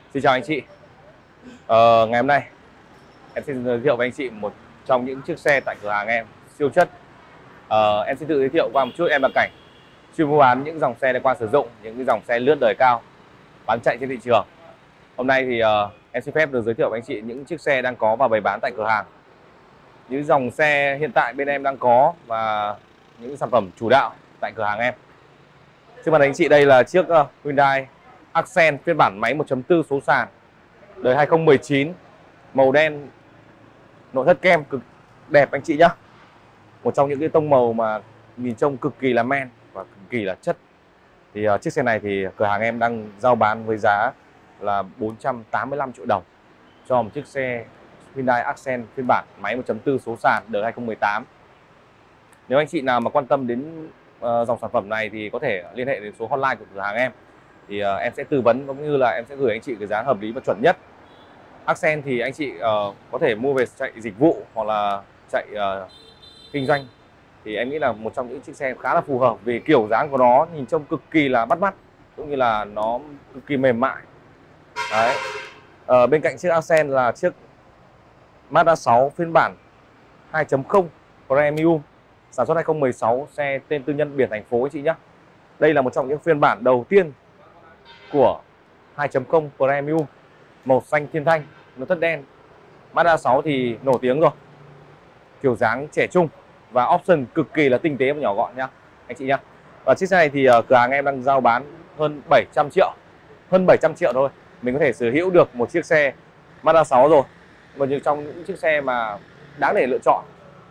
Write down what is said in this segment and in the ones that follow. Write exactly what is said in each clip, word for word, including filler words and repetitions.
Xin chào anh chị. Ờ, ngày hôm nay em xin giới thiệu với anh chị một trong những chiếc xe tại cửa hàng em siêu chất. Ờ, em xin tự giới thiệu qua một chút, em là Cảnh, chuyên mua bán những dòng xe liên quan sử dụng, những cái dòng xe lướt đời cao bán chạy trên thị trường. Hôm nay thì uh, em xin phép được giới thiệu với anh chị những chiếc xe đang có và bày bán tại cửa hàng, những dòng xe hiện tại bên em đang có và những sản phẩm chủ đạo tại cửa hàng em. Trước mặt anh chị đây là chiếc uh, Hyundai Accent phiên bản máy một chấm bốn số sàn đời hai không một chín, màu đen, nội thất kem cực đẹp anh chị nhá. Một trong những cái tông màu mà nhìn trông cực kỳ là men và cực kỳ là chất. Thì uh, chiếc xe này thì cửa hàng em đang giao bán với giá là bốn trăm tám mươi lăm triệu đồng cho một chiếc xe Hyundai Accent phiên bản máy một chấm bốn số sàn đời hai không một tám. Nếu anh chị nào mà quan tâm đến uh, dòng sản phẩm này thì có thể liên hệ đến số hotline của cửa hàng em. Thì uh, em sẽ tư vấn cũng như là em sẽ gửi anh chị cái giá hợp lý và chuẩn nhất. Accent thì anh chị uh, có thể mua về chạy dịch vụ hoặc là chạy uh, kinh doanh. Thì em nghĩ là một trong những chiếc xe khá là phù hợp vì kiểu dáng của nó nhìn trông cực kỳ là bắt mắt, cũng như là nó cực kỳ mềm mại. Đấy. Uh, bên cạnh chiếc Accent là chiếc Mazda sáu phiên bản hai chấm không Premium sản xuất hai không một sáu, xe tên tư nhân biển thành phố anh chị nhé. Đây là một trong những phiên bản đầu tiên của hai chấm không Premium, màu xanh thiên thanh, nội thất đen. Mazda sáu thì nổi tiếng rồi, kiểu dáng trẻ trung và option cực kỳ là tinh tế và nhỏ gọn nhá anh chị nhá. Và chiếc xe này thì uh, cửa hàng em đang giao bán hơn bảy trăm triệu, hơn bảy trăm triệu thôi mình có thể sở hữu được một chiếc xe Mazda sáu rồi. Một trong những chiếc xe mà đáng để lựa chọn.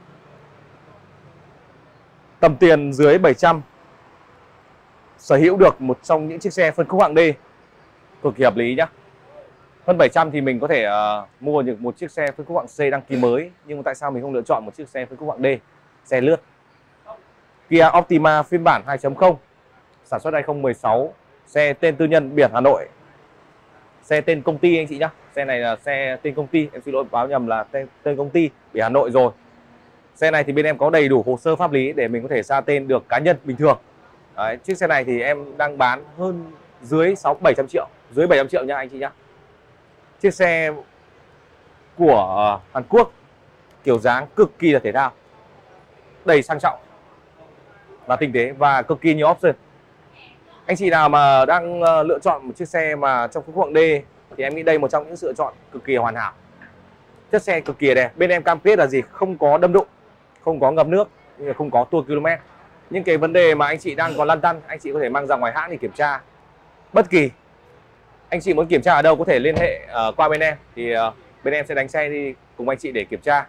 Tầm tiền dưới bảy trăm sở hữu được một trong những chiếc xe phân khúc hạng D cực kỳ hợp lý nhá. Hơn bảy trăm thì mình có thể uh, mua được một chiếc xe phân khúc hạng C đăng ký mới, nhưng tại sao mình không lựa chọn một chiếc xe phân khúc hạng D, xe lướt? Kia Optima phiên bản hai chấm không sản xuất hai không một sáu, xe tên tư nhân biển Hà Nội, xe tên công ty anh chị nhá. Xe này là xe tên công ty, em xin lỗi báo nhầm là tên, tên công ty biển Hà Nội rồi. Xe này thì bên em có đầy đủ hồ sơ pháp lý để mình có thể ra tên được cá nhân bình thường. Đấy, chiếc xe này thì em đang bán hơn dưới sáu bảy trăm triệu, dưới bảy trăm triệu nha anh chị nhá. Chiếc xe của Hàn Quốc, kiểu dáng cực kỳ là thể thao, đầy sang trọng và tinh tế và cực kỳ nhiều option. Anh chị nào mà đang lựa chọn một chiếc xe mà trong phân khúc hạng D thì em nghĩ đây một trong những sự lựa chọn cực kỳ hoàn hảo. Chất xe cực kỳ đẹp. Bên em cam kết là gì? Không có đâm đụng, không có ngập nước, không có tua km. Những cái vấn đề mà anh chị đang còn lăn tăn, anh chị có thể mang ra ngoài hãng để kiểm tra. Bất kỳ anh chị muốn kiểm tra ở đâu có thể liên hệ uh, qua bên em, thì uh, bên em sẽ đánh xe đi cùng anh chị để kiểm tra.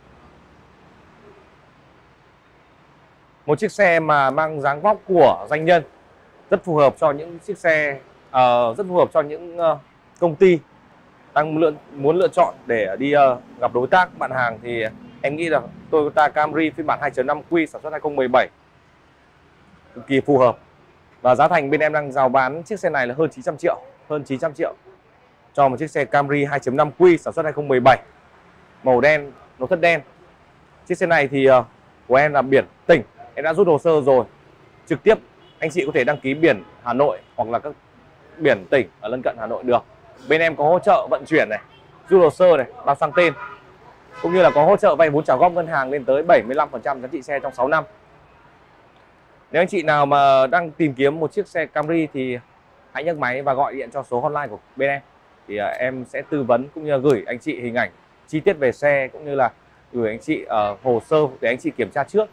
Một chiếc xe mà mang dáng vóc của doanh nhân, rất phù hợp cho những chiếc xe uh, rất phù hợp cho những uh, công ty đang lựa, muốn lựa chọn để đi uh, gặp đối tác bạn hàng. Thì em nghĩ là Toyota Camry phiên bản hai chấm năm Q sản xuất hai không một bảy cực kỳ phù hợp. Và giá thành bên em đang rao bán chiếc xe này là hơn chín trăm triệu, hơn chín trăm triệu cho một chiếc xe Camry hai chấm năm Q sản xuất hai không một bảy, màu đen, nội thất đen. Chiếc xe này thì uh, của em là biển tỉnh, em đã rút hồ sơ rồi. Trực tiếp anh chị có thể đăng ký biển Hà Nội hoặc là các biển tỉnh ở lân cận Hà Nội được. Bên em có hỗ trợ vận chuyển này, rút hồ sơ này, bao sang tên, cũng như là có hỗ trợ vay vốn trả góp ngân hàng lên tới bảy mươi lăm phần trăm giá trị xe trong sáu năm. Nếu anh chị nào mà đang tìm kiếm một chiếc xe Camry thì hãy nhấc máy và gọi điện cho số hotline của bên em, thì uh, em sẽ tư vấn cũng như là gửi anh chị hình ảnh chi tiết về xe, cũng như là gửi anh chị uh, hồ sơ để anh chị kiểm tra trước.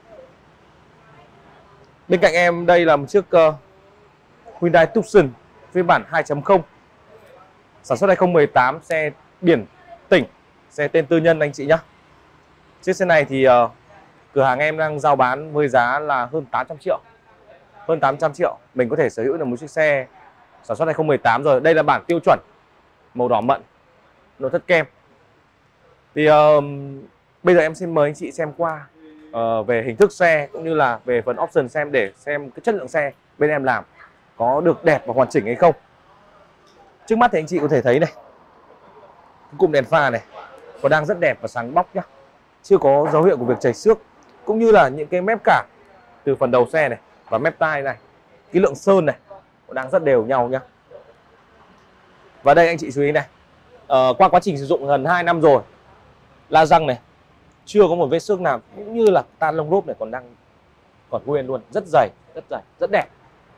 Bên cạnh em đây là một chiếc uh, Hyundai Tucson phiên bản hai chấm không sản xuất hai không một tám, xe biển tỉnh, xe tên tư nhân anh chị nhé. Chiếc xe này thì uh, cửa hàng em đang giao bán với giá là hơn tám trăm triệu, hơn tám trăm triệu mình có thể sở hữu được một chiếc xe sản xuất hai không một tám rồi. Đây là bản tiêu chuẩn, màu đỏ mận, nội thất kem. Thì uh, bây giờ em xin mời anh chị xem qua uh, về hình thức xe cũng như là về phần option, xem để xem cái chất lượng xe bên em làm có được đẹp và hoàn chỉnh hay không. Trước mắt thì anh chị có thể thấy này, cụm đèn pha này còn đang rất đẹp và sáng bóc nhá, chưa có dấu hiệu của việc chảy xước, cũng như là những cái mép cản từ phần đầu xe này và mép tai này, cái lượng sơn này cũng đang rất đều nhau nhá. Và đây anh chị chú ý này, ờ, qua quá trình sử dụng gần hai năm rồi, la răng này chưa có một vết xước nào, cũng như là tan lông lốp này còn đang còn nguyên luôn, rất dày, rất dày, rất đẹp.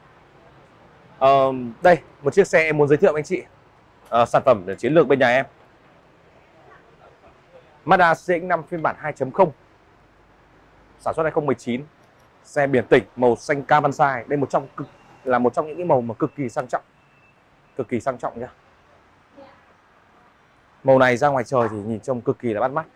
Ờ, đây một chiếc xe em muốn giới thiệu với anh chị, ờ, sản phẩm để chiến lược bên nhà em, Mazda C X năm phiên bản hai chấm không, sản xuất hai không một chín, xe biển tỉnh, màu xanh carbon. Đây một trong cực là một trong những cái màu mà cực kỳ sang trọng, cực kỳ sang trọng nhá. Màu này ra ngoài trời thì nhìn trông cực kỳ là bắt mắt,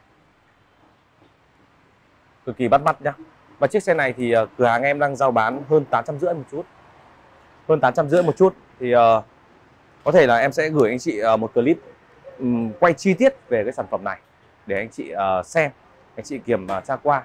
cực kỳ bắt mắt nhá. Và chiếc xe này thì uh, cửa hàng em đang giao bán hơn tám trăm rưỡi một chút, hơn tám trăm rưỡi một chút thì uh, có thể là em sẽ gửi anh chị uh, một clip um, quay chi tiết về cái sản phẩm này để anh chị uh, xem, anh chị kiểm uh, tra qua.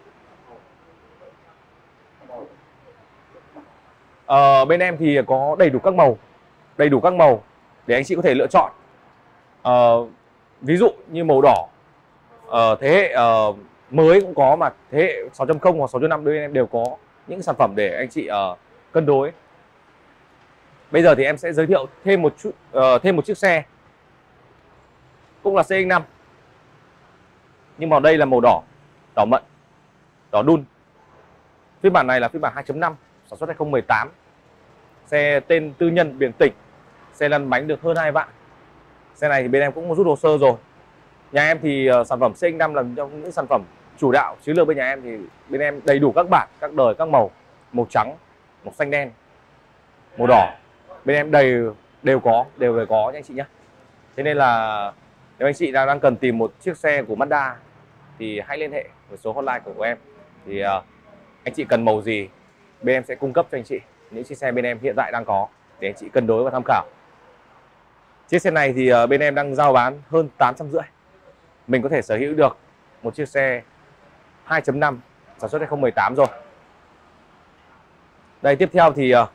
Uh, bên em thì có đầy đủ các màu, đầy đủ các màu để anh chị có thể lựa chọn. Uh, ví dụ như màu đỏ uh, thế hệ uh, mới cũng có, mà thế hệ sáu chấm không hoặc sáu chấm năm bên em đều có những sản phẩm để anh chị uh, cân đối. Bây giờ thì em sẽ giới thiệu thêm một chút uh, thêm một chiếc xe cũng là C X năm, nhưng mà đây là màu đỏ, đỏ mận, đỏ đun. Phiên bản này là phiên bản hai chấm năm, sản xuất hai không một tám, xe tên tư nhân biển tỉnh, xe lăn bánh được hơn hai vạn. Xe này thì bên em cũng rút hồ sơ rồi. Nhà em thì uh, sản phẩm C X năm là trong những sản phẩm chủ đạo chiến lược bên nhà em, thì bên em đầy đủ các bản, các đời, các màu, màu trắng, màu xanh đen, màu đỏ, bên em đầy đều có, đều đều có nha anh chị nhé. Thế nên là nếu anh chị đang đang cần tìm một chiếc xe của Mazda thì hãy liên hệ với số hotline của, của em. Thì uh, anh chị cần màu gì, bên em sẽ cung cấp cho anh chị những chiếc xe bên em hiện tại đang có để anh chị cân đối và tham khảo. Chiếc xe này thì uh, bên em đang giao bán hơn tám trăm rưỡi. Mình có thể sở hữu được một chiếc xe hai chấm năm sản xuất hai không một tám rồi. Đây tiếp theo thì uh,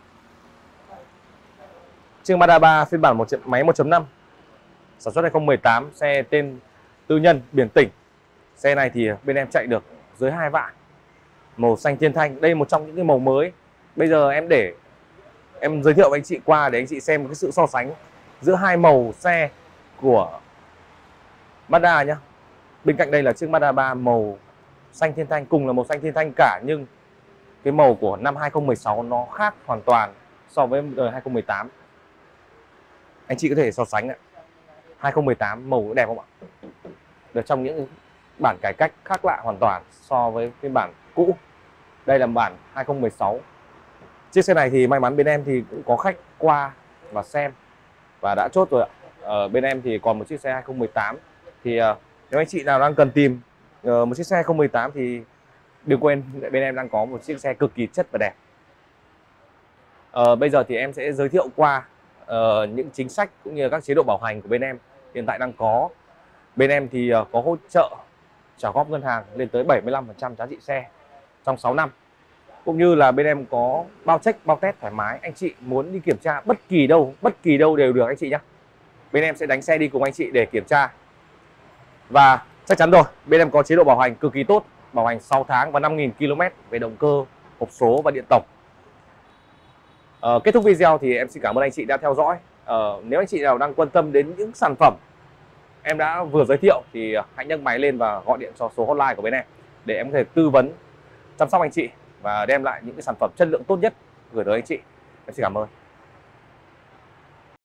chiếc Mazda ba phiên bản một máy một chấm năm, sản xuất hai không một tám, xe tên tư nhân biển tỉnh. Xe này thì bên em chạy được dưới hai vạn, màu xanh thiên thanh. Đây một trong những cái màu mới. Bây giờ em để em giới thiệu với anh chị qua để anh chị xem cái sự so sánh giữa hai màu xe của Mazda nhá. Bên cạnh đây là chiếc Mazda ba màu xanh thiên thanh, cùng là màu xanh thiên thanh cả, nhưng cái màu của năm hai không một sáu nó khác hoàn toàn so với đời hai không một tám. Anh chị có thể so sánh ạ. hai không một tám màu đẹp không ạ? Được trong những bản cải cách khác lạ hoàn toàn so với phiên bản cũ. Đây là bản hai không một sáu. Chiếc xe này thì may mắn bên em thì cũng có khách qua và xem và đã chốt rồi ạ. Ở bên em thì còn một chiếc xe hai không một tám. Thì uh, nếu anh chị nào đang cần tìm uh, một chiếc xe hai không một tám thì đừng quên bên em đang có một chiếc xe cực kỳ chất và đẹp. Uh, bây giờ thì em sẽ giới thiệu qua uh, những chính sách cũng như các chế độ bảo hành của bên em hiện tại đang có. Bên em thì uh, có hỗ trợ trả góp ngân hàng lên tới bảy mươi lăm phần trăm giá trị xe trong sáu năm. Cũng như là bên em có bao check, bao test thoải mái. Anh chị muốn đi kiểm tra bất kỳ đâu, bất kỳ đâu đều được anh chị nhé. Bên em sẽ đánh xe đi cùng anh chị để kiểm tra. Và chắc chắn rồi, bên em có chế độ bảo hành cực kỳ tốt, bảo hành sáu tháng và năm nghìn ki lô mét về động cơ, hộp số và điện tổng. Ờ, kết thúc video thì em xin cảm ơn anh chị đã theo dõi. Ờ, nếu anh chị nào đang quan tâm đến những sản phẩm em đã vừa giới thiệu thì hãy nhấc máy lên và gọi điện cho số hotline của bên em để em có thể tư vấn, chăm sóc anh chị và đem lại những cái sản phẩm chất lượng tốt nhất gửi tới anh chị. Em xin cảm ơn.